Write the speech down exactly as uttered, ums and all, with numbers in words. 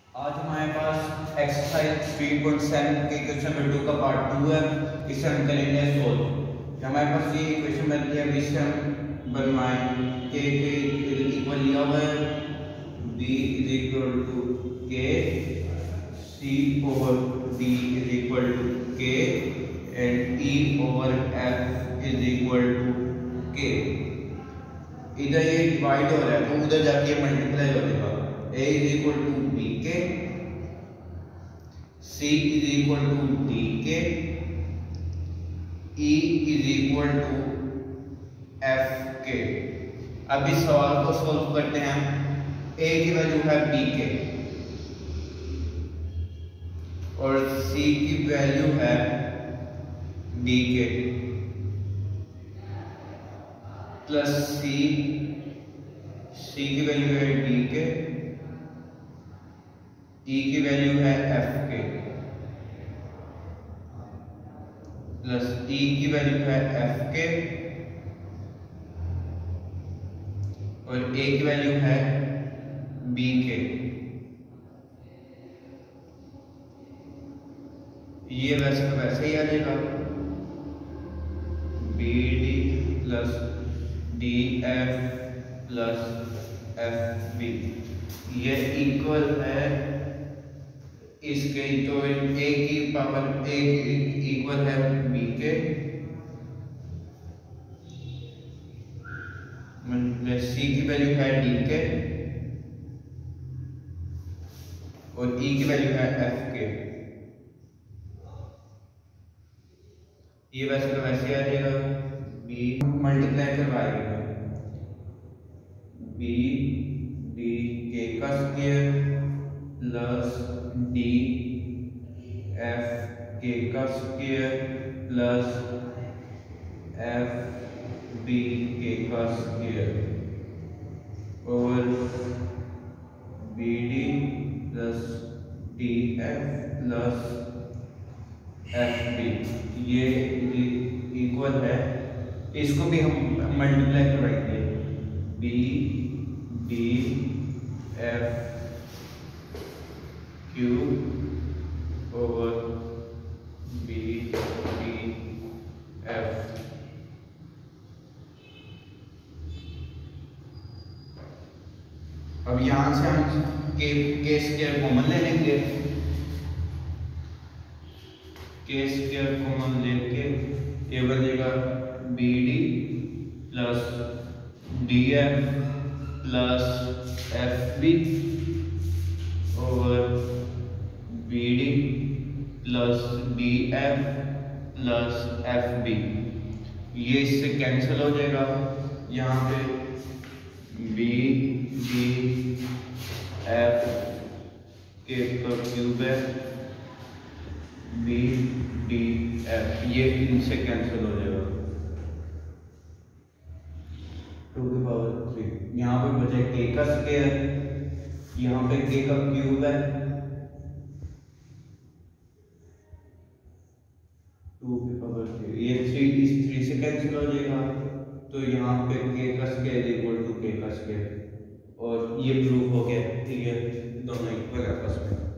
आज हमारे पास एक्सरसाइज थ्री पॉइंट सेवन के क्वेश्चन नंबर टू का पार्ट टू है। इसे हम करेंगे सोल्व। हमारे पास ये क्वेश्चन बन गया, जिससे हम बनवाएं के के इक्वल लिया हुआ है, B is equal to K, C over D is equal to K and E over F is equal to K. इधर ये डिवाइड हो रहा है तो उधर जाके मल्टीप्लाई हो जाएगा। A is equal to B K, C is equal to D K, E is equal to F K। अब इस सवाल को सॉल्व करते हैं। A की वैल्यू है B K और C की वैल्यू है D K plus C, C की वैल्यू है D K, E की वैल्यू है F K प्लस E की वैल्यू है F K और A की वैल्यू है B K। ये वैसे तो वैसे ही आ जाएगा, B D plus D F plus F B। ये इक्वल है इसके, तो A की पावर A इक्वल है B के, C की वैल्यू है D के और E की वैल्यू है F के। ये वैसे तो वैसे आ जाएगा, B मल्टीप्लाई करवाएगा, B D K का square plus D F K का square plus F B K का स्क्वायर और B D plus D F plus F B। ये इक्वल है, इसको भी हम मल्टीप्लाई करवाएंगे, B D F Q over B D F। अब यहां से हम के के स्क्वायर कॉमन ले लेंगे, के स्क्वायर कॉमन लेके ये बनेगा B D plus D F plus F B over B D plus D F plus F B। ये इससे कैंसिल हो जाएगा, यहाँ पे B D F के का क्यूब है, B D F ये इनसे कैंसिल हो जाएगा, टू की पावर थ्री। यहाँ पे बचे K का स्क्वायर, यहाँ पे K का क्यूब है, टू की पावर थ्री, ये थ्री इस थ्री से कैंसिल हो जाएगा, तो यहाँ पे K का स्क्वायर इक्वल टू K का स्क्वायर और ये प्रूफ हो गया। ठीक है, दोनों इक्वल है आपस में।